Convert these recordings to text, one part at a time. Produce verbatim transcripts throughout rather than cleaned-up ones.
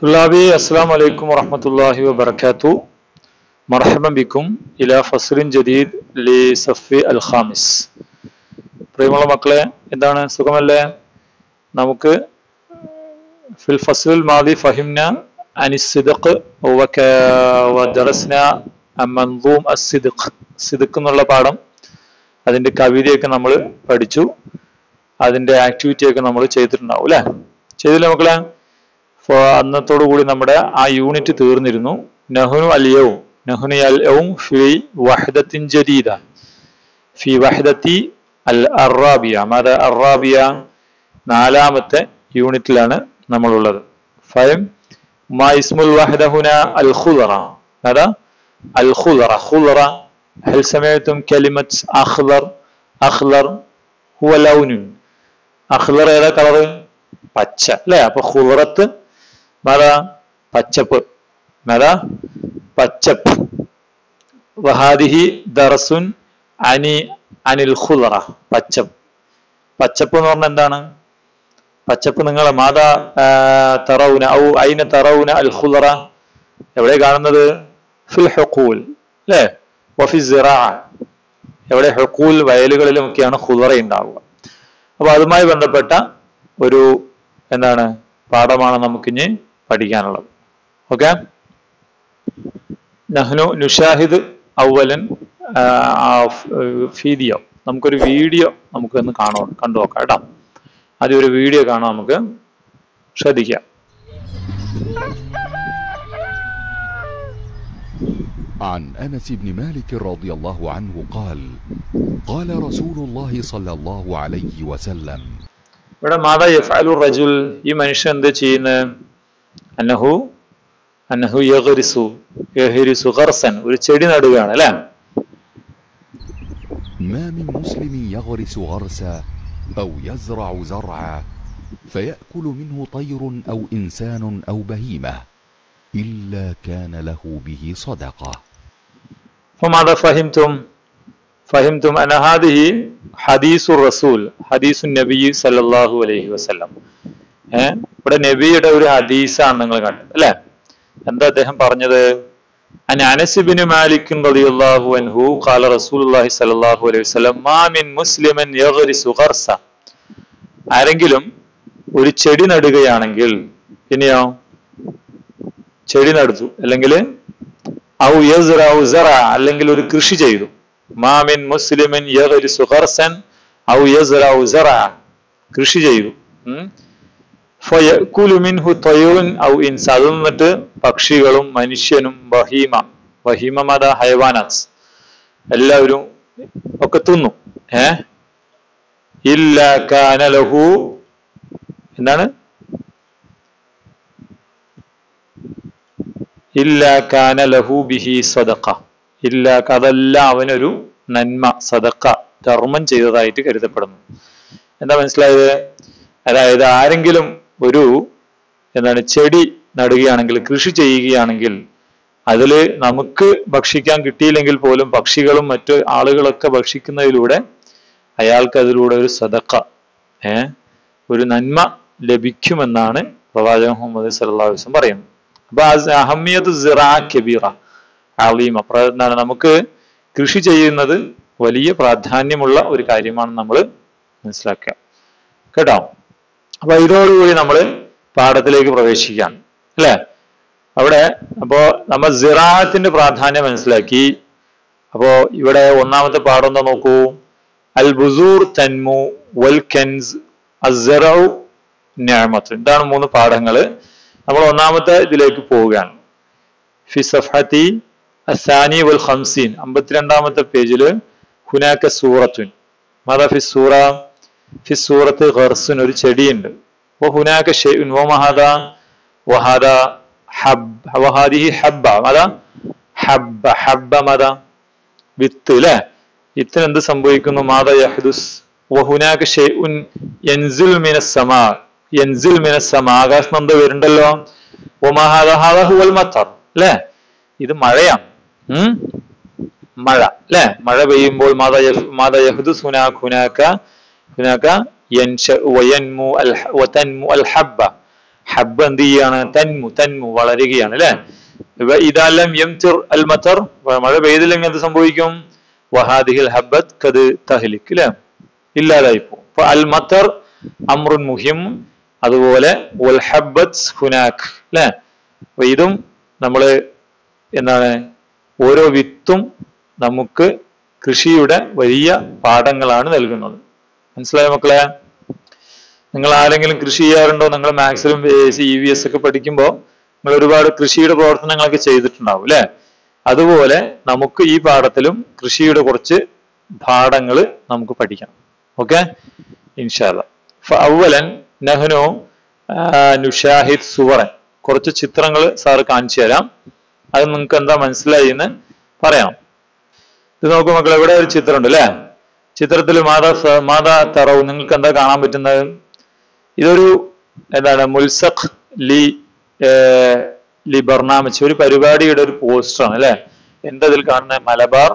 طلابي السلام عليكم ورحمة الله وبركاته. مرحبا بكم إلى فصل جديد لصف الخامس. പ്രിയമുള്ള മക്കളെ, എന്താണ് സുഖമല്ലേ? നമുക്ക് ഫിൽ ഫസ്ൽ മാദി ഫഹിംന അനി സിദ്ഖ് വദറസ്ന മൻദൂം അസ്സിദ്ഖ്. സിദ്ഖ് എന്നുള്ള പാഠം, അതിന്റെ കവിതയൊക്കെ നമ്മൾ പഠിച്ചു, അതിന്റെ ആക്ടിവിറ്റി ഒക്കെ നമ്മൾ ചെയ്തിട്ടുണ്ടാവും അല്ലെ? ചെയ്തില്ല മക്കളെ? അന്നത്തോടു കൂടി നമ്മുടെ ആ യൂണിറ്റ് തീർന്നിരുന്നു. നഹ്നു അൽയൗം നഹ്നു അൽയൗം ഫി വഹദത്തിൻ ജദീദ ഫി വഹദത്തി അൽ അറാബിയ. മാദ അറാബിയ നാലാമത്തെ യൂണിറ്റിലാണ് നമ്മളുള്ളത്. ഫയം മാ ഇസ്മുൽ വഹദ ഹുന അൽ ഖുദറ. മാദാ അൽ ഖുദറ. ഖുദറ ഹൽ സമഅതും കലിമത്ത് അഖ്ദർ. അഖ്ദർ ഹുവ ലൗനുൻ. അഖ്ദർ ഏതാ കളർ? പച്ച അല്ലേ? അപ്പൊ ഖുദറത്ത് മത പച്ചപ്പ്. മത പച്ചപ്പ്. വഹാദിഹി ദർസുൻ അനി അനിൽ ഖുദറ. പച്ചപ്പ്. പച്ചപ്പ് എന്ന് പറഞ്ഞാൽ എന്താണ്? പച്ചപ്പ് നിങ്ങൾ മാതാ തറൗന ഔ ഐന തറൗന അൽ ഖുദറ. എവിടെ കാണുന്നത്? ഫിൽ ഹുഖൂൽ അല്ലേ? വഫി സിറാഅ. എവിടെ? ഹുഖൂൽ, വയലുകളിലും ഒക്കെയാണ് ഖുദറ ഉണ്ടാവുക. അപ്പൊ അതുമായി ബന്ധപ്പെട്ട ഒരു എന്താണ് പാഠമാണ് നമുക്കിനി പഠിക്കാനുള്ളത്. ഓക്കെ, നഹ്നു നുഷാഹിദ് അവലൻ വീഡിയോ. നമുക്കൊരു വീഡിയോ നമുക്കൊന്ന് കാണോ കണ്ടു നോക്കാം കേട്ടോ. ആദ്യം ഒരു വീഡിയോ കാണാം, നമുക്ക് ശ്രദ്ധിക്കാം. عن أنس بن مالك رضي الله عنه قال قال رسول الله صلى الله عليه وسلم. ഇവിടെ മാതാ യഫ്അലു റജുൽ, ഈ മനുഷ്യൻ എന്ത് ചെയ്യുന്നത്? അന്നഹു അന്നഹു യഗ്രിസു യഗ്രിസു ഖർസൻ, ഒരു ചെടി നടുകയാണ് അല്ലേ? ما من مسلم يغرس غرسا أو يزرع زرعا فيأكل منه طير أو إنسان أو بهيمة إلا كان له به صدقة. فماذا فهمتم؟ فهمتم أن هذه حديث الرسول حديث النبي صلى الله عليه وسلم. ഏഹ് ഇവിടെ നബിയുടെ ഒരു ഹദീസാണ് നിങ്ങൾ കണ്ടത് അല്ലെ? എന്താ അദ്ദേഹം പറഞ്ഞത്? അൻ അനസ് ഇബ്നു മാലിക് റളിയല്ലാഹു അൻഹു ഖാല റസൂലുള്ളാഹി സ്വല്ലല്ലാഹു അലൈഹി വസല്ലം മാ മിൻ മുസ്ലിമൻ യഗ്രിസു ഖർസ. ആരെങ്കിലും ഒരു ചെടി നടുകയാണെങ്കിൽ, പിന്നെയോ ചെടി നടുത്തു, അല്ലെങ്കിൽ ഔ യസ്റഉ സറ, അല്ലെങ്കിൽ ഒരു കൃഷി ചെയ്തു. മാ മിൻ മുസ്ലിമൻ യഗ്രിസു ഖർസൻ ഔ യസ്റഉ സറ, കൃഷി ചെയ്തു. ഫയഅകുലു മിൻഹു തയ്റുൻ ഔ ഇൻസാൻ, അതിൽ നിന്നിട്ട് പക്ഷികളും മനുഷ്യനും വഹീമ. വഹീമ മത ഹൈവാനാത്ത്, എല്ലാവരും ഒക്കെ തിന്നു. ഏഹ് ഇല്ലാ കാന ലഹു, എന്താണ്? ഇല്ലാ കാന ലഹു ബിഹി സദഖ. ഇല്ലാ, അതെല്ലാം അവനൊരു നന്മ, സദഖ, ധർമ്മം ചെയ്തതായിട്ട് കരുതപ്പെടുന്നു. എന്താ മനസ്സിലായത്? അതായത് ആരെങ്കിലും ഒരു എന്താണ് ചെടി നടുകയാണെങ്കിൽ, കൃഷി ചെയ്യുകയാണെങ്കിൽ, അതില് നമുക്ക് ഭക്ഷിക്കാൻ കിട്ടിയില്ലെങ്കിൽ പോലും പക്ഷികളും മറ്റു ആളുകളൊക്കെ ഭക്ഷിക്കുന്നതിലൂടെ അയാൾക്ക് അതിലൂടെ ഒരു സദഖ, ഏഹ് ഒരു നന്മ ലഭിക്കുമെന്നാണ് പ്രവാചകൻ മുഹമ്മദ് സല്ലല്ലാഹു അലൈഹി വസല്ലം പറയുന്നത്. അപ്പൊ അഹമ്മിയത്ത് സിറാ കബീറ അളീമ, എന്താണ്? നമുക്ക് കൃഷി ചെയ്യുന്നത് വലിയ പ്രാധാന്യമുള്ള ഒരു കാര്യമാണ് നമ്മൾ മനസ്സിലാക്കുക കേട്ടോ. അപ്പൊ ഇതോടുകൂടി നമ്മൾ പാഠത്തിലേക്ക് പ്രവേശിക്കാം അല്ലെ? അവിടെ അപ്പോ നമ്മൾ സിറാഅത്തിന്റെ പ്രാധാന്യം മനസ്സിലാക്കി. അപ്പോ ഇവിടെ ഒന്നാമത്തെ പാഠം എന്താ നോക്കൂ. അൽ ബുസൂർ തൻമു വൽ കൻസ് അസ്സറഉ നിഅമത്ത്. ഇതാണ് മൂന്ന് പാഠങ്ങള്. നമ്മൾ ഒന്നാമത്തെ ഇതിലേക്ക് പോവുകയാണ്. ഫി സഫഹതി അസാനി വൽ ഖംസീൻ, അമ്പത്തിരണ്ടാമത്തെ പേജില് ഹുനാക സൂറത്തുൻ. മാദാ ഫി സൂറ? ഫി സൂറത്ത് ഖർസുൻ, ഒരു ചെടിയുണ്ട്. വഹുനാക ഷൈഉൻ വമഹാദാ വഹാദാ ഹബ്ബ വഹാദിഹി ഹബ്ബ. മാദാ ഹബ്ബ. ഹബ്ബ മാദാ വിത്ത് അല്ലേ? വിത്തിന് എന്ത് സംഭവിക്കുന്നു? മാദാ യഹ്ദുസ്. വഹുനാക ഷൈഉൻ യൻസിൽ മിനസ് സമാ. യൻസിൽ മിനസ് സമാ, ആകാശം എന്താ വരുന്നുണ്ടല്ലോ. വമഹാദാ ഹാദാ ഹുവൽ മത്തർ അല്ലേ? ഇത് മഴയാണ്. ഉം മഴ അല്ലെ? മഴ പെയ്യുമ്പോൾ മാദാ മാദാ യഹ്ദുസ് ഹുനാക ഹുനാക ഹുനാക യൻശഉ വയൻമു അൽ വതൻമു അൽ ഹബ്ബ. ഹബ്ബ് എന്ത് ചെയ്യാണ്? തൻമു തൻമു വളരുകയാണ് അല്ലെ. ഇദാലം യംതിർ അൽ മതർ, മഴ പെയ്തില്ലെങ്കിൽ എന്ത് സംഭവിക്കും? വഹാദിഹിൽ ഹബ്ബത്ത് കത് തഹ്ലിക് അല്ലെ, ഇല്ലാതായിപ്പോ. അപ്പൊ അൽ മതർ അമ്രുൻ മുഹിം, അതുപോലെ വൽ ഹബ്ബത്ത് ഹുനാക് അല്ലെ. അപ്പൊ ഇതും നമ്മള് എന്താണ്, ഓരോ വിത്തും നമുക്ക് കൃഷിയുടെ വലിയ പാഠങ്ങളാണ് നൽകുന്നത്. മനസ്സിലായോ മക്കളെ? നിങ്ങൾ ആരെങ്കിലും കൃഷി ചെയ്യാറുണ്ടോ? നിങ്ങൾ മാത്സിലും ഇ വി എസ് ഒക്കെ പഠിക്കുമ്പോൾ നിങ്ങൾ ഒരുപാട് കൃഷിയുടെ പ്രവർത്തനങ്ങളൊക്കെ ചെയ്തിട്ടുണ്ടാവും അല്ലെ. അതുപോലെ നമുക്ക് ഈ പാഠത്തിലും കൃഷിയുടെ കുറച്ച് പാഠങ്ങൾ നമുക്ക് പഠിക്കണം. ഓക്കെ, ഇൻഷാ അല്ലാഹ്. ഫഅവ്വലൻ നഹ്നു നുഷാഹിദ് സുവറൻ, കുറച്ച് ചിത്രങ്ങൾ സാറ് കാണിച്ചു തരാം. അത് നിങ്ങൾക്ക് എന്താ മനസ്സിലായി എന്ന് പറയണം. ഇത് നോക്കൂ മക്കളെ, ഇവിടെ ഒരു ചിത്രം ഉണ്ട് അല്ലെ. ചിത്രത്തിൽ മാതാ മാതാ തറവ്, നിങ്ങൾക്ക് എന്താ കാണാൻ പറ്റുന്നത്? ഇതൊരു എന്താണ്, മുൽസഖ് ലി ലി ബർനാമജ്, ഒരു പരിപാടിയുടെ ഒരു പോസ്റ്ററാണ് അല്ലെ. എന്താ ഇതിൽ കാണുന്നത്? മലബാർ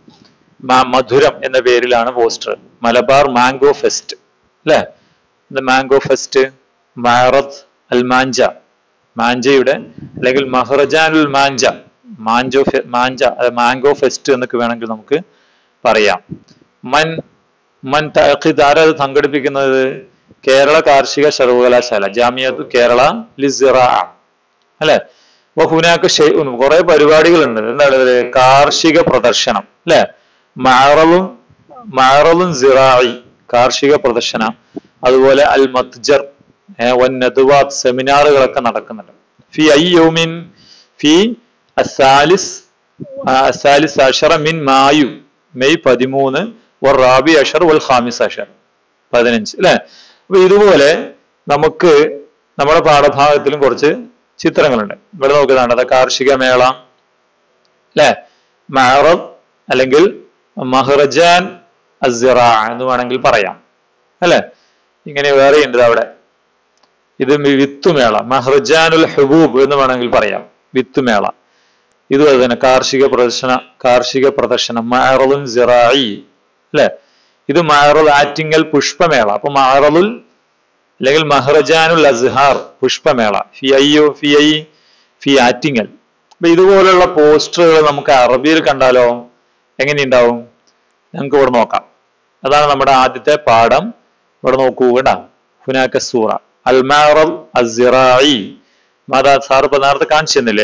മധുരം എന്ന പേരിലാണ് പോസ്റ്റർ. മലബാർ മാംഗോ ഫെസ്റ്റ് അല്ലെ. മാംഗോ ഫെസ്റ്റ്, മഅറദ് അൽ മാഞ്ച, മാഞ്ചയുടെ അല്ലെങ്കിൽ മഹ്റജാനുൽ മാഞ്ച, മാഞ്ചോ മാഞ്ച മാംഗോ ഫെസ്റ്റ് എന്നൊക്കെ വേണമെങ്കിൽ നമുക്ക് പറയാം. മൻ മൻ തഅഖീദ്, ആരത് സംഘടിപ്പിക്കുന്നത്? കേരള കാർഷിക സർവകലാശാല, ജാമിയത്തു കേരള ലിസിറാഅ അല്ലെ. അപ്പൊ ഹുനാക ഷൈഉൻ, കുറെ പരിപാടികളുണ്ട്. എന്താണ്? കാർഷിക പ്രദർശനം അല്ലെ. മഅറളും മഅറളുൻ സിറാഇ, കാർഷിക പ്രദർശനം. അതുപോലെ അൽ മത്ജർ വൻ നദ്വാത്ത്, സെമിനാറുകളൊക്കെ നടക്കുന്നുണ്ട്. ഫി ഐ യൗമിൻ ഫി അസാലിസ് അസാലിസ് അഷറ മിൻ മായു, മെയ് പതിമൂന്ന്, വർ റാബി അഷർ വൽ ഖാമിസ് അഷർ, പതിനഞ്ച് അല്ലെ. അപ്പൊ ഇതുപോലെ നമുക്ക് നമ്മുടെ പാഠഭാഗത്തിലും കുറച്ച് ചിത്രങ്ങളുണ്ട്. ഇവിടെ നോക്കുന്നതാണ് അത് കാർഷിക മേള അല്ലെ, മഅറദ് അല്ലെങ്കിൽ മഹ്റജാൻ അസ്സിറാ എന്ന് വേണമെങ്കിൽ പറയാം അല്ലെ. ഇങ്ങനെ വേറെ ഉണ്ട് അവിടെ. ഇത് വിത്തുമേള, മഹ്റജാനുൽ ഹുബൂബ് എന്ന് വേണമെങ്കിൽ പറയാം, വിത്തുമേള. ഇത് തന്നെ കാർഷിക പ്രദർശന കാർഷിക പ്രദർശനം മഅറദുൻ സിറാഇ അല്ലെ. ഇത് മഅറദ് ആറ്റിങ്ങൽ പുഷ്പമേള. അപ്പൊ മഅറദുൽ അല്ലെങ്കിൽ മഹ്റജാനുൽ അസ്ഹാർ പുഷ്പമേള, ഫി ഐയോ ഫി ഐ ഫി ആറ്റിങ്ങൽ. അപ്പൊ ഇതുപോലുള്ള പോസ്റ്ററുകൾ നമുക്ക് അറബിയിൽ കണ്ടാലോ എങ്ങനെയുണ്ടാവും? ഞങ്ങൾക്ക് ഇവിടെ നോക്കാം. അതാണ് നമ്മുടെ ആദ്യത്തെ പാഠം. ഇവിടെ നോക്കൂ കേട്ടാ. ഹുനാക സൂറ അൽ മഅറദ് അസ്സിറാഇ, മാതാ സാർ ഇപ്പൊ നേരത്തെ കാണിച്ചു തന്നില്ലേ,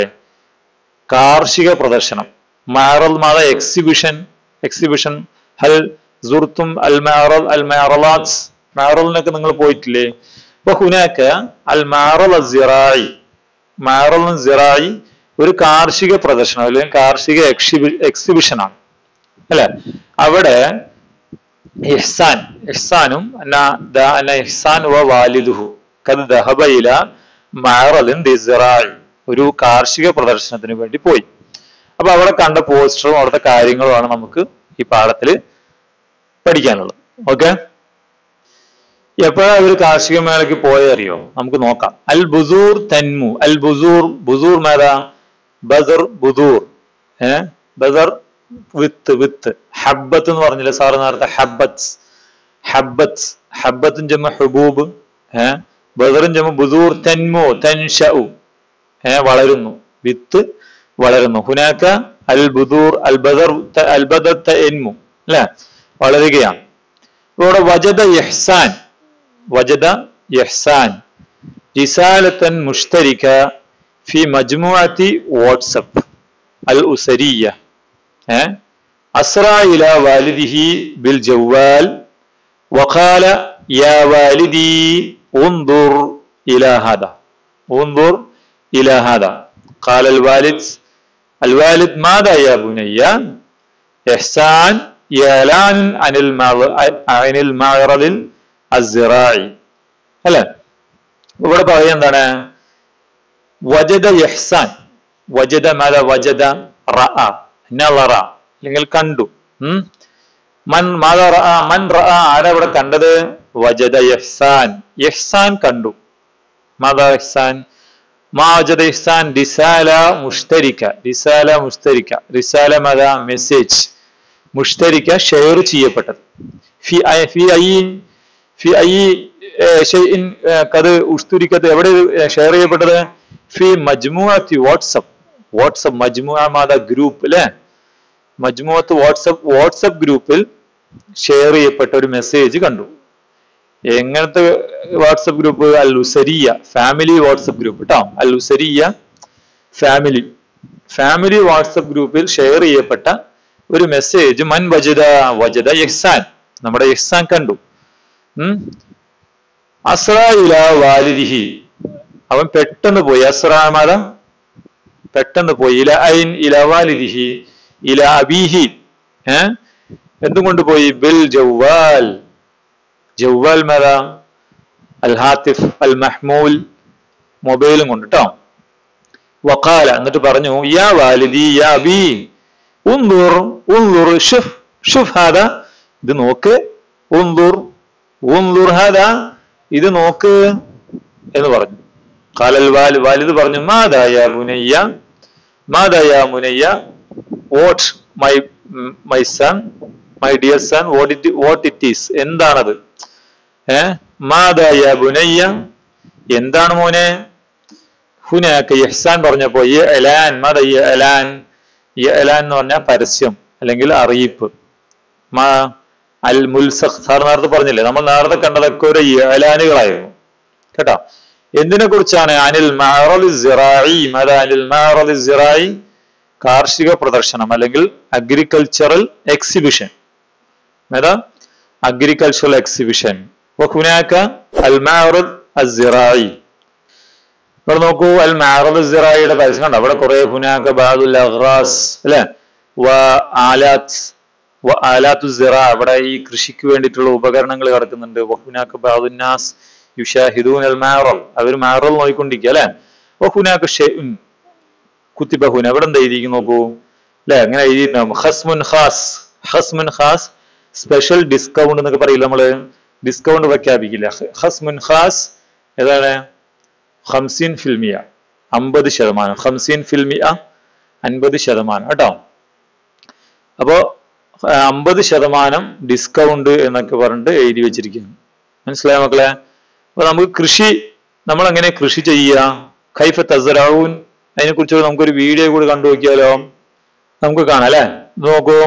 കാർഷിക പ്രദർശനം. മഅറദ് മാതാ എക്സിബിഷൻ, എക്സിബിഷൻ. ഹൽ സുർത്തും അൽ മഅറദ് അൽ മഅറലാത്ത്, മഅറദിനൊക്കെ നിങ്ങൾ പോയിട്ടില്ലേ? അപ്പൊ ഹുനാക അൽ മഅറദ് അസ്സിറാഇ, മഅറദ് സിറാഇ ഒരു കാർഷിക പ്രദർശനം അല്ലെങ്കിൽ കാർഷിക എക്സിബി എക്സിബിഷനാണ് അല്ലെ. അവിടെ ഇഹ്സാൻ, ഇഹ്സാനും ഇഹ്സാൻ വ വാലിദുഹു ഖദ് ദഹബ ഇല മഅറദിൻ ലിസ്സിറാഇ, ഒരു കാർഷിക പ്രദർശനത്തിന് വേണ്ടി പോയി. അപ്പൊ അവിടെ കണ്ട പോസ്റ്ററും അവിടുത്തെ കാര്യങ്ങളുമാണ് നമുക്ക് ഈ പാഠത്തിൽ പഠിക്കാനുള്ളത്. ഓക്കെ, എപ്പോഴാ ഒരു കാർഷിക മേളയ്ക്ക് പോയറിയോ? നമുക്ക് നോക്കാം. അൽ ബുസൂർ തൻമു, അൽ ബുസൂർ, ബുസൂർ മേതാ ബദർ ബുദൂർ, ഏഹ് ബദർ വിത്ത്, വിത്ത്. ഹബ്ബത്ത് എന്ന് പറഞ്ഞില്ലേ സാറ് നേരത്തെ, ഹബ്ബത്ത് ഹബ്ബത്ത് ഹബ്ബത്തും ജമ ഹുബൂബ്, ഏഹ് ബദറും ജമ ബുദൂർ. തൻമു തൻഷഉ, ഏഹ് വളരുന്നു, വിത്ത് വളരുന്നു. ഹുനാക അൽ ബുദൂർ അൽ ബദർ അൽ ബദർ തൻമു അല്ലെ, വളരുകയാണ്. ഇവിടെ വജദ ഇഹ്സാൻ, വജദ ഇഹ്സാൻ റിസാലത്തൻ മുഷ്തരിക ഫി മജ്മുഅത്തി വാട്സ്ആപ്പ് അൽ ഉസരിയ, ഏഹ് അസ്റാ ഇലാ വാലിദിഹി ബിൽ ജവാൽ വഖാല യാ വാലിദി ഉൻദുർ ഇലാ ഹാദാ, ഉൻദുർ ഇലാ ഹാദാ. ഖാല അൽ വാലിദ് അൽ വാലിദ് മാദാ യാ ബുനയ്യ? ഇഹ്സാൻ യലാൻ അനിൽ അനിൽ മഅറദിൽ അസ്സിറാഇ അല്ലെ. ഇവിടെ പറയുക എന്താണ്? വജദ ഇഹ്സാൻ, വജദ മാദാ വജദ റഅ, നളറ അല്ലെങ്കിൽ കണ്ടു. ഉം മൻ മാദാ റഅ, മൻ റഅ, ആരാ ഇവിടെ കണ്ടത്? വജദ ഇഹ്സാൻ, ഇഹ്സാൻ കണ്ടു. മാദാ ഇഹ്സാൻ? മാ വജദ ഇഹ്സാൻ റിസാല മുഷ്തരിക, റിസാല മുഷ്തരിക, റിസാല മാദാ മെസ്സേജ്, മുഷ്തരിക ഷെയർ ചെയ്യപ്പെട്ടത്. ഫി ഫി ഐ ഫി ഐ ഷൈഇൻ ഖദ് ഉഷ്തുരിക്കത്ത് എവിടെ ഷെയർ ചെയ്യപ്പെട്ടത്? ഫി മജ്മുഅത്തി വാട്സ്ആപ്പ്. വാട്സ്ആപ്പ് മജ്മുഅ മാദ ഗ്രൂപ്പ് അല്ലെ, മജ്മുഅത്ത് വാട്സ്ആപ്പ് വാട്സ്ആപ്പ് ഗ്രൂപ്പിൽ ഷെയർ ചെയ്യപ്പെട്ട ഒരു മെസ്സേജ് കണ്ടു. എങ്ങനത്തെ വാട്സ്ആപ്പ് ഗ്രൂപ്പ്? അൽ ഉസരിയ ഫാമിലി വാട്സ്ആപ്പ് ഗ്രൂപ്പ് കേട്ടോ. അൽ ഉസരിയ ഫാമിലി ഫാമിലി വാട്സ്ആപ്പ് ഗ്രൂപ്പിൽ ഷെയർ ചെയ്യപ്പെട്ട ഒരു മെസ്സേജ് മൻ വജദ വജദ ഇഹ്സാൻ, നമ്മുടെ ഇഹ്സാൻ കണ്ടു. ഉം അസ്റാ ഇലാ വാലിദിഹി, അവൻ പെട്ടെന്ന് പോയി. അസ്റാമാല പെട്ടെന്ന് പോയി. ഇല ഐൻ ഇല വാലിദിഹി ഇല അബീഹി, ഏഹ് എന്തുകൊണ്ട് പോയി? ബിൽ ജവ്വാൽ, ജവ്വാൽ മല അൽ ഹാത്തിഫ് അൽ മഹ്മൂൽ, മൊബൈലും കൊണ്ട് കേട്ടോ. വഖാല എന്നിട്ട് പറഞ്ഞു യാ വാലിദി യാ അബീ ഉൻദുർ ഉൻദുർ ഷുഫ് ഷുഫ് ഹാദാ, ഇത് നോക്ക്. ഉൻദുർ ഉൻദുർ ഹാദാ, ഇത് നോക്ക് എന്ന് പറഞ്ഞു. ഖാലൽ വാലിദ്, വാലിദ് പറഞ്ഞു മാദാ യാ ബുനയ്യ മാദാ യാ മുനയ്യ, what my my son my dear son, what it what it is, എന്താണത്? ഏഹ് മാദാ യാ ബുനയ്യ, എന്താണ് മോനെ? ഹുനാക ഇഹ്സാൻ പറഞ്ഞപ്പോ ഇഅ്ലാൻ, മാദാ ഇഅ്ലാൻ, ഇഅ്ലാൻ എന്ന് പറഞ്ഞാൽ പരസ്യം അല്ലെങ്കിൽ അറിയിപ്പ്. മാ അൽ മുൽസഖ്, സാർ നേരത്തെ പറഞ്ഞില്ലേ, നമ്മൾ നേരത്തെ കണ്ടതൊക്കെ ഒരു ഇഅ്ലാനുകളായിരുന്നു കേട്ടോ. എന്തിനെ കുറിച്ചാണ്? അനിൽ മഅറദി സിറായി, മാദാ അനിൽ മഅറദി സിറായി, കാർഷിക പ്രദർശനം അല്ലെങ്കിൽ അഗ്രികൾച്ചറൽ എക്സിബിഷൻ. ഏതാ? Agricultural exhibition. വഹുനാക അൽ മഅറദ് അസ്സിറായി. ഇവിടെ നോക്കൂ, അൽ മഅറദ് അസ്സിറായിയുടെ പരസ്യം കണ്ടോ? അവിടെ കുറെ ഹുനാക ബഅദുൽ അഗ്റാസ് അല്ലെ, വ ആലാത്ത് വ ആലാത്തു സിറാ, അവിടെ ഈ കൃഷിക്ക് വേണ്ടിയിട്ടുള്ള ഉപകരണങ്ങൾ കിടക്കുന്നുണ്ട്. വഹുനാക ബഅദുൻ നാസ് യുശാഹിദൂന അൽ മഅറദ്, അവർ മഅറദ് നോക്കിക്കൊണ്ടിരിക്കുക അല്ലെ. വഹുനാക ഷൈഉൻ കുത്തിബ ഹുന, ഇവിടെ എന്താ എഴുതിയിരിക്കും നോക്കൂ അല്ലെ, അങ്ങനെ എഴുതിയിട്ടുണ്ടാവും. ഖസ്മുൻ ഖാസ്, ഖസ്മുൻ ഖാസ് സ്പെഷ്യൽ ഡിസ്കൗണ്ട് എന്നൊക്കെ പറയില്ല നമ്മള്, ഡിസ്കൗണ്ട് പ്രഖ്യാപിക്കില്ല. ഖസ്മുൻ ഖാസ് ഏതാണ്? ഖംസീൻ ഫിൽമിയ, അമ്പത് ശതമാനം. ഖംസീൻ ഫിൽമിയ അൻപത് ശതമാനം കേട്ടോ. അപ്പോ അമ്പത് ശതമാനം ഡിസ്കൗണ്ട് എന്നൊക്കെ പറഞ്ഞിട്ട് എഴുതി വെച്ചിരിക്കുന്നു. മനസ്സിലായ മക്കളെ? അപ്പൊ നമുക്ക് കൃഷി, നമ്മൾ എങ്ങനെ കൃഷി ചെയ്യുക? ഖൈഫ തസ്റഊൻ, അതിനെ കുറിച്ച് നമുക്കൊരു വീഡിയോ കൂടി കണ്ടു നോക്കിയാലോ? നമുക്ക് കാണാം അല്ലെ, നോക്കൂ.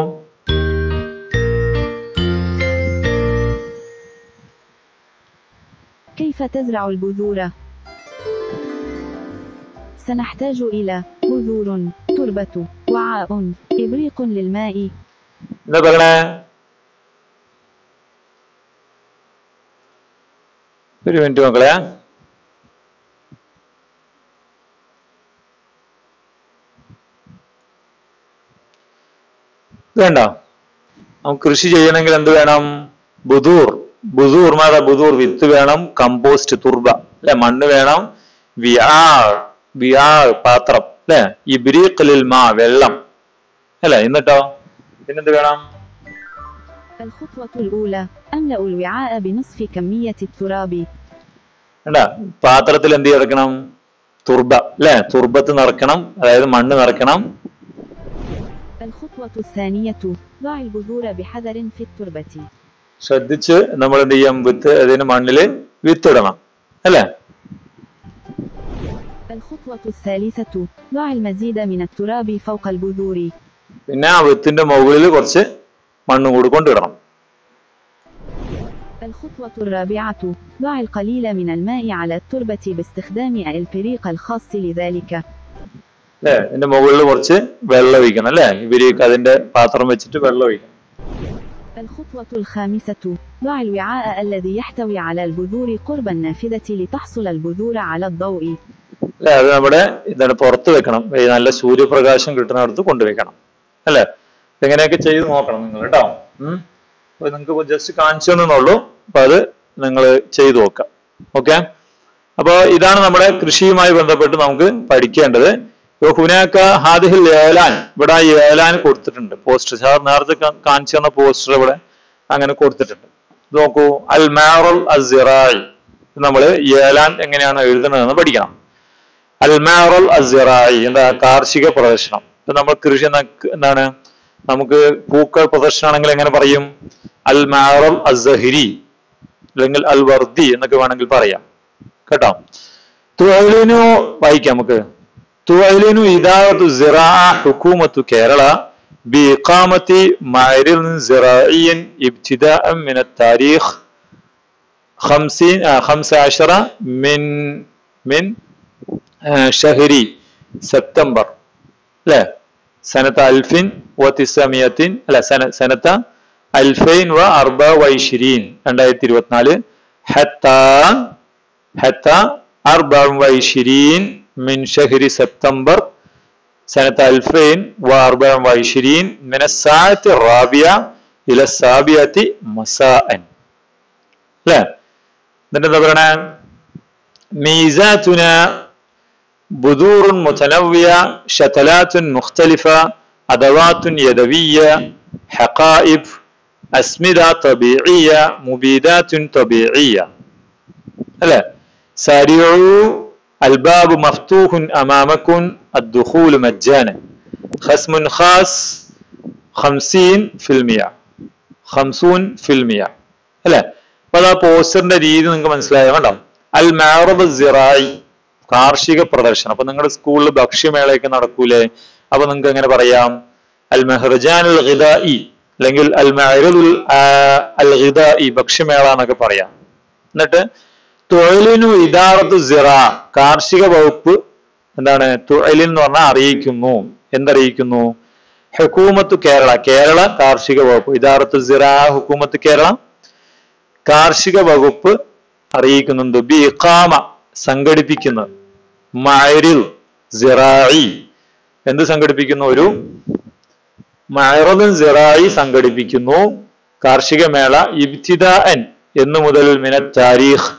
كيف تزرع البذور؟ سنحتاج إلى بذور، تربة، وعاء، إبريق للماء. എന്താ പറയണേ? ഒരു മിനിറ്റ് മക്കളെ. വേണ്ട, നമുക്ക് കൃഷി ചെയ്യണമെങ്കിൽ എന്ത് വേണം? ബുദൂർ, ബുദൂർ മാതാ ബുദൂർ, വിത്ത് വേണം. കമ്പോസ്റ്റ് തുർബ അല്ലെ, മണ്ണ് വേണം. വിആ വിആ പാത്രം അല്ലെ. ഇബ്രീഖ് ലിൽ മാ, വെള്ളം അല്ലെ. എന്നിട്ടോ പിന്നെന്ത് വേണം? الخطوة الأولى أملأ الوعاء بنصف كمية التراب. വേണ്ട, പാത്രത്തിൽ എന്ത് നിറക്കണം? തുർബ അല്ലെ, തുർബത്ത് നിറക്കണം, അതായത് മണ്ണ് നിറക്കണം. الخطوة الثانية ضع البذور بحذر في التربة. ശ്രദ്ധിച്ച് നമ്മൾ എന്ത് ചെയ്യാം? വിത്ത് അതിന് മണ്ണില് വിത്തിടണം അല്ലെ. الخطوة الثالثة ضع المزيد من التراب فوق البذور. പിന്നെ ആ വിത്തിന്റെ മുകളിൽ കുറച്ച് മണ്ണും കൂടി കൊണ്ടിടണം. الخطوة الرابعة ضع القليل من الماء على التربة باستخدام البريق الخاص لذلك. അല്ലെ, ഇതിന്റെ മുകളിൽ കുറച്ച് വെള്ളം ഒഴിക്കണം അല്ലെ. ഇവർക്ക് അതിന്റെ പാത്രം വെച്ചിട്ട് വെള്ളം ഒഴിക്കണം. الخطوة الخامسة ضع الوعاء الذي يحتوي على البذور قرب النافذة لتحصل البذور على الضوء. അല്ലെ, അത് നമ്മുടെ ഇതാണ് പുറത്ത് വെക്കണം, നല്ല സൂര്യപ്രകാശം കിട്ടുന്നിടത്ത് കൊണ്ടുവയ്ക്കണം അല്ലെ. ഇങ്ങനെയൊക്കെ ചെയ്ത് നോക്കണം നിങ്ങൾ കേട്ടോ. ഉം അപ്പൊ നിങ്ങൾക്ക് ജസ്റ്റ് കാണിച്ചു തന്നുള്ളൂ, അപ്പൊ അത് നിങ്ങൾ ചെയ്തു നോക്കാം. ഓക്കെ, അപ്പൊ ഇതാണ് നമ്മുടെ കൃഷിയുമായി ബന്ധപ്പെട്ട് നമുക്ക് പഠിക്കേണ്ടത്. ഹുനാക്ക ഹാദിഹിൽ ഏലാൻ, ഇവിടെ ഏലാൻ കൊടുത്തിട്ടുണ്ട്. പോസ്റ്റർ സാർ നേരത്തെ കാണിച്ചു തന്ന പോസ്റ്റർ ഇവിടെ അങ്ങനെ കൊടുത്തിട്ടുണ്ട്. നോക്കൂ, അൽ മഅറൽ അസ്സിറായി, നമ്മൾ ഏലാൻ എങ്ങനെയാണ് എഴുതുന്നതെന്ന് പഠിക്കണം. അൽ മഅറൽ അസ്സിറായി എന്താ? കാർഷിക പ്രദർശനം. ഇപ്പൊ നമ്മൾ കൃഷി എന്താണ്? നമുക്ക് പൂക്കൾ പ്രദർശനമാണെങ്കിൽ എങ്ങനെ പറയും? അൽ മഅറൽ അസ്സഹിരി അല്ലെങ്കിൽ അൽ വർദി എന്നൊക്കെ വേണമെങ്കിൽ പറയാം കേട്ടോ. തുഅലിനു വായിക്കാം നമുക്ക്. തുഅലിനു ഇദാറത്തു സിറാഅ ഹുകൂമത്തു കേരള ബിഇഖാമത്തി മഅരിൻ സിറാഇയ്യൻ ഇബ്തിദാഅൻ മിന التاريخ خمسين خمسة عشر من من شهر سبتمبر لا سنة ألف وتسعمائة لا سنة سنة ألفين وأربعة وعشرين രണ്ടായിരത്തി ഇരുപത്തിനാല് حتى حتى أربعة وعشرين من شهر سبتمبر سنة ألفين وأربعة وعشرين من الساعة الرابعة إلى السابعة مساء لا ميزاتنا بذور متنوعة شتلات مختلفة أدوات يدوية حقائب أسمدة طبيعية مبيدات طبيعية لا سارعوا الباب مفتوح أمامكم الدخول مجانا خصم خاص خمسين في المئة خمسون في المئة لا അപ്പോൾ ആ പോസ്റ്ററിന്റെ രീതി നിങ്ങൾക്ക് മനസ്സിലായോ കണ്ടോ. അൽ മഅറദ് സിറായി കാർഷിക പ്രദർശനം. അപ്പൊ നിങ്ങളുടെ സ്കൂളിൽ ഭക്ഷ്യമേളയൊക്കെ നടക്കൂലേ, അപ്പൊ നിങ്ങൾക്ക് എങ്ങനെ പറയാം അൽ മെഹ്റജാൻ അൽ ഗിദാഇ അല്ലെങ്കിൽ അൽ മഅറദുൽ അൽ ഗിദാഇ ഭക്ഷ്യമേള എന്നൊക്കെ പറയാം. എന്നിട്ട് തുഅലിനു ഇദാറത്തു സിറാ കാർഷിക വകുപ്പ് എന്താണ് തുഅലിൻ എന്ന് പറഞ്ഞാൽ അറിയിക്കുന്നു. എന്തറിയിക്കുന്നു? ഹുകൂമത്തു കേരള കേരള കാർഷിക വകുപ്പ് ഇദാറത്തു സിറാ ഹുകൂമത്തു കേരള കാർഷിക വകുപ്പ് അറിയിക്കുന്നുണ്ട്. ബി ഇഖാമ സംഘടിപ്പിക്കുന്നത് മഅരിൽ സിറാഇ എന്ത് സംഘടിപ്പിക്കുന്നു? ഒരു മഅറദുൻ സിറാഇ സംഘടിപ്പിക്കുന്നു കാർഷിക മേള ഇബ്തിദാഅൻ എന്ന് മുതൽ മിന താരീഖ്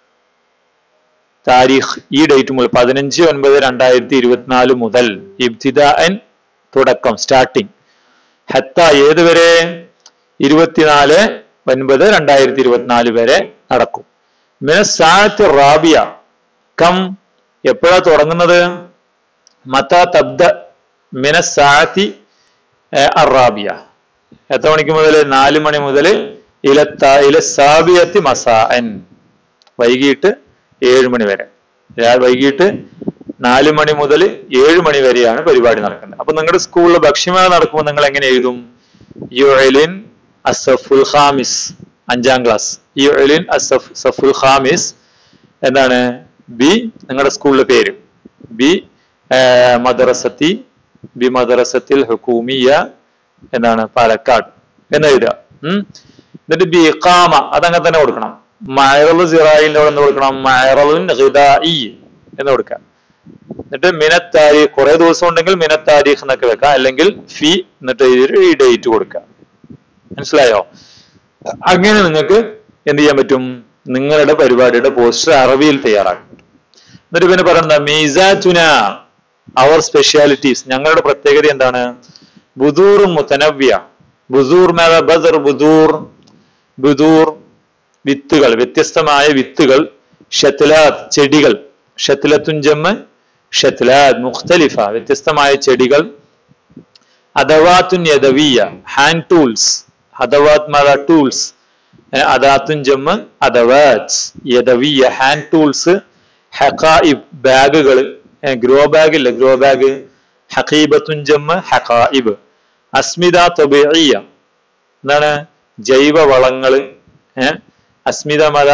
താരീഖ് ഈ ഡേറ്റ് മുതൽ പതിനഞ്ച് ഒൻപത് രണ്ടായിരത്തി ഇരുപത്തിനാല് മുതൽ ഇബ്തിദാഅൻ തുടക്കം സ്റ്റാർട്ടിങ് ഹത്ത ഏതുവരെ ഇരുപത്തിനാല് ഒൻപത് രണ്ടായിരത്തി ഇരുപത്തിനാല് വരെ നടക്കും. മിനസാഅത്തി റാബിയ കം എപ്പോഴാ തുടങ്ങുന്നത്? മത്താ തബ്ദ മിനസാഅത്തി അറാബിയ എത്ര മണിക്ക് മുതൽ? നാല് മണി മുതൽ ഇല ഇല സാബിയത്തി മസാഅൻ വൈകിട്ട് ഏഴ് മണി വരെ. വൈകിട്ട് നാല് മണി മുതൽ ഏഴ് മണി വരെയാണ് പരിപാടി നടക്കുന്നത്. അപ്പൊ നിങ്ങളുടെ സ്കൂളിൽ ഭക്ഷ്യമേള നടക്കുമ്പോൾ നിങ്ങൾ എങ്ങനെ എഴുതും? യുഅലിൻ അസഫുൽ ഖാമിസ് അഞ്ചാം ക്ലാസ് യുഅലിൻ അസഫ് സഫുൽ ഖാമിസ് എന്താണ്? ബി നിങ്ങളുടെ സ്കൂളിലെ പേര് ബി മദ്രസത്തി ബി മദ്രസത്തിൽ ഹുകൂമിയ എന്താണ് പാലക്കാട് എന്ന് എഴുതുക. ഉം എന്നിട്ട് ബി ഇഖാമ അതങ്ങനെ തന്നെ കൊടുക്കണം. മഅറദ് സിറായിന്റെ എന്ന് കൊടുക്കണം. മഅറദുൻ ഗിദാഇ എന്ന് കൊടുക്കുക. എന്നിട്ട് മിനത്ത് താരീഖ് കുറെ ദിവസം ഉണ്ടെങ്കിൽ മിനത്ത് താരീഖ് എന്നൊക്കെ വെക്കാം, അല്ലെങ്കിൽ ഫി എന്നിട്ട് ഈ ഡേറ്റ് കൊടുക്കുക. മനസ്സിലായോ? അങ്ങനെ നിങ്ങൾക്ക് എന്ത് ചെയ്യാൻ പറ്റും? നിങ്ങളുടെ പരിപാടിയുടെ പോസ്റ്റർ അറബിയിൽ തയ്യാറാക്കും. എന്നിട്ട് പിന്നെ പറയുന്നത് മീസാതുന അവർ സ്പെഷ്യാലിറ്റീസ് ഞങ്ങളുടെ പ്രത്യേകത എന്താണ്? ബുദൂർ മുതനവ്യ ബുദൂർ മേല ബദർ ബുദൂർ ബുദൂർ വിത്തുകൾ വ്യത്യസ്തമായ വിത്തുകൾ ഷത്ലാത്ത് ചെടികൾ ഷത്ലത്തുൻ ജമ്മ് ഷത്ലാത്ത് മുഖ്തലിഫ വ്യത്യസ്തമായ ചെടികൾ അദവാത്തുൻ യദവിയ ഹാൻഡ് ടൂൾസ് അദവാത്ത് മല ടൂൾസ് അദാത്തുൻ ജമ്മ് അദവാത്ത് യദവിയ ഹാൻഡ് ടൂൾസ് ഹഖായിബ് ബാഗുകൾ ഗ്രോ ബാഗ് ഇല്ല ഗ്രോ ബാഗ് ഹഖീബത്തുൻ ജമ്മ് ഹഖായിബ് അസ്മിദ തബീഇയ എന്താണ്? ജൈവ വളങ്ങള് ഏഹ് അസ്മിത മല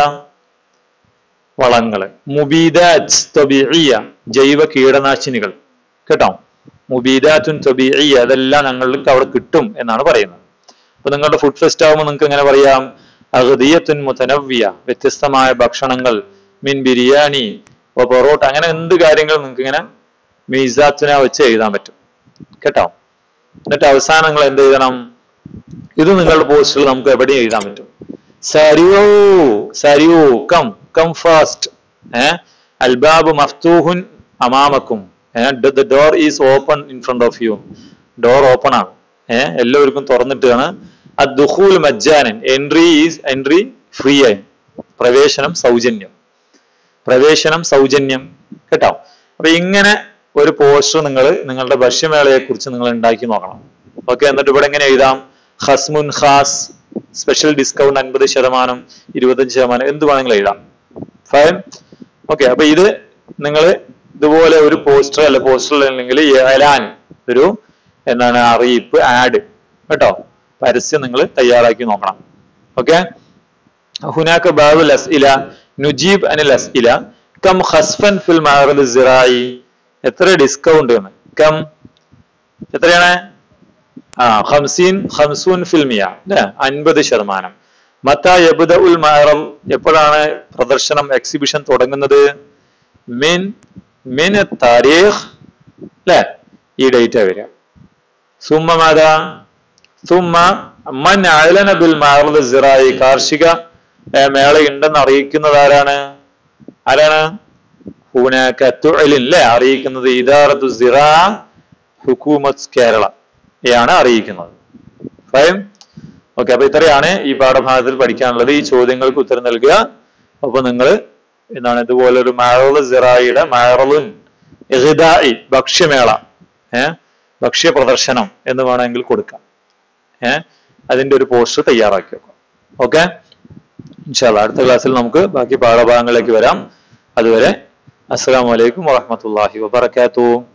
വളങ്ങള് മുബീദാത്ത് തബീഇയ ജൈവ കീടനാശിനികൾ കേട്ടോ. മുബീദാത്തുൻ തബീഇയ അതെല്ലാം ഞങ്ങൾക്ക് അവിടെ കിട്ടും എന്നാണ് പറയുന്നത്. അപ്പൊ നിങ്ങളുടെ ഫുഡ് ഫെസ്റ്റ് ആകുമ്പോൾ നിങ്ങൾക്ക് എങ്ങനെ പറയാം? അഗ്ദിയത്തുൻ മുതനവ്വിയ വ്യത്യസ്തമായ ഭക്ഷണങ്ങൾ മിൻ ബിരിയാണി ഓ പൊറോട്ട അങ്ങനെ എന്ത് കാര്യങ്ങൾ നിങ്ങൾക്ക് ഇങ്ങനെ മീസാത്തിന വെച്ച് എഴുതാൻ പറ്റും കേട്ടോ. എന്നിട്ട് അവസാനം നിങ്ങൾ എന്ത് എഴുതണം? ഇത് നിങ്ങളുടെ പോസ്റ്റിൽ നമുക്ക് എവിടെയും എഴുതാൻ പറ്റും. സരിയോ സരിയോ കം കം ഫാസ്റ്റ് ഏഹ് അൽബാബ് മഫ്തൂഹുൻ അമാമക്കും the door is open in front of you door open ആണ് ഏഹ് എല്ലാവർക്കും തുറന്നിട്ടാണ്. അദ്ദുഖൂൽ മജ്ജാനൻ എൻട്രി ഈസ് എൻട്രി ഫ്രീ ആയി പ്രവേശനം സൗജന്യം പ്രവേശനം സൗജന്യം കേട്ടോ. അപ്പൊ ഇങ്ങനെ ഒരു പോസ്റ്റർ നിങ്ങൾ നിങ്ങളുടെ ഭക്ഷ്യമേളയെ കുറിച്ച് നിങ്ങൾ ഉണ്ടാക്കി നോക്കണം. ഓക്കെ. എന്നിട്ട് ഇവിടെ എങ്ങനെ എഴുതാം? ഖസ്മുൻ ഖാസ് സ്പെഷ്യൽ ഡിസ്കൗണ്ട് അൻപത് ശതമാനം ഇരുപത്തഞ്ച് ശതമാനം എന്ത് വേണമെങ്കിലും എഴുതാം. ഫൈൻ. ഓക്കെ, അപ്പൊ ഇത് നിങ്ങൾ ഇതുപോലെ ഒരു പോസ്റ്റർ അല്ല പോസ്റ്റർ അല്ലെങ്കിൽ എലാൻ ഒരു എന്താണ് അറിയിപ്പ് ആഡ് കേട്ടോ പരസ്യം നിങ്ങൾ തയ്യാറാക്കി നോക്കണം. ഓക്കെ, ഹുനാക ബാബുൽ അസ്ഇല നുജീബ് അനിൽ അസ്ഇല കം ഖസ്ഫൻ ഫിൽ മഅറദ് സിറായി എത്ര ഡിസ്കൗണ്ട് എന്ന് കം എത്രയാണ് ആ ഖംസീൻ ഖംസൂൻ ഫിൽ മിയ അല്ലേ അൻപത് ശതമാനം. മത്താ യബ്ദഉൽ മഅറദ് എപ്പോഴാണ് പ്രദർശനം എക്സിബിഷൻ തുടങ്ങുന്നത്? മിൻ മിൻ താരീഖ് അല്ലേ ഈ ഡേറ്റ് വരിക. സുമ്മ മാതാ സുമ്മ മൻ അഅലന ബിൽ മഅറദ് സിറായി കാർഷിക മേള ഉണ്ടെന്ന് അറിയിക്കുന്നത് ആരാണ് ആരാണ് ഹുനാക തുഅലിൻ അല്ലേ അറിയിക്കുന്നത് ഇദാറത്തു സിറാ ഹുകൂമത്ത് കേരള യാണ് അറിയിക്കുന്നത്. ഫൈൻ. ഓക്കെ, അപ്പൊ ഇത്രയാണ് ഈ പാഠഭാഗത്തിൽ പഠിക്കാനുള്ളത്. ഈ ചോദ്യങ്ങൾക്ക് ഉത്തരം നൽകുക. അപ്പൊ നിങ്ങൾ എന്താണ് ഇതുപോലെ ഒരു മഅറദ് സിറായിയുടെ മഅറദുൻ ഇഗ്ദാഇ ഭക്ഷ്യമേള ഏഹ് ഭക്ഷ്യ പ്രദർശനം എന്ന് വേണമെങ്കിൽ കൊടുക്കാം. ഏഹ് അതിന്റെ ഒരു പോസ്റ്റർ തയ്യാറാക്കി വെക്കാം. ഓക്കെ, ഇൻഷാ അല്ലാഹ് അടുത്ത ക്ലാസ്സിൽ നമുക്ക് ബാക്കി പാഠഭാഗങ്ങളിലേക്ക് വരാം. അതുവരെ അസ്സലാമു അലൈക്കും വറഹ്മത്തുള്ളാഹി വബറകാതുഹു.